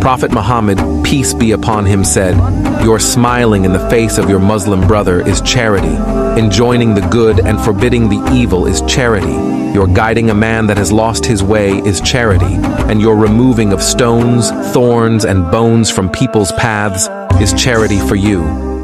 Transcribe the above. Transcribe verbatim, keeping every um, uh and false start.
Prophet Muhammad, peace be upon him, said, "Your smiling in the face of your Muslim brother is charity. Enjoining the good and forbidding the evil is charity. Your guiding a man that has lost his way is charity. And your removing of stones, thorns, and bones from people's paths is charity for you."